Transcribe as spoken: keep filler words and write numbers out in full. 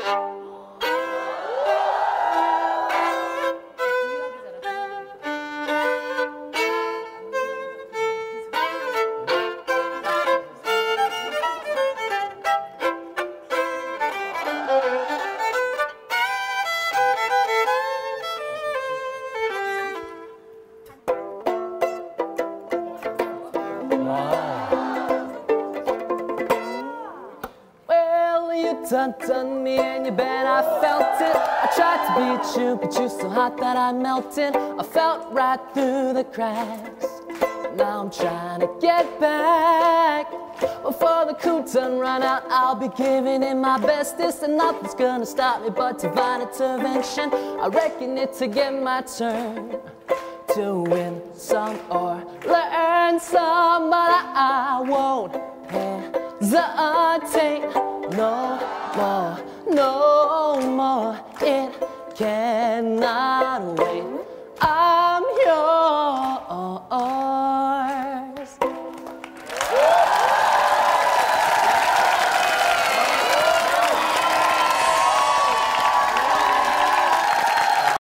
Done, done me and you bet I felt it. I tried to beat you, but you so hot that I melted. I felt right through the cracks. Now I'm trying to get back. Before the cool done run out, I'll be giving it my bestest, and nothing's gonna stop me but divine intervention. I reckon it to get my turn to win some or learn some, but I, I won't hesitate.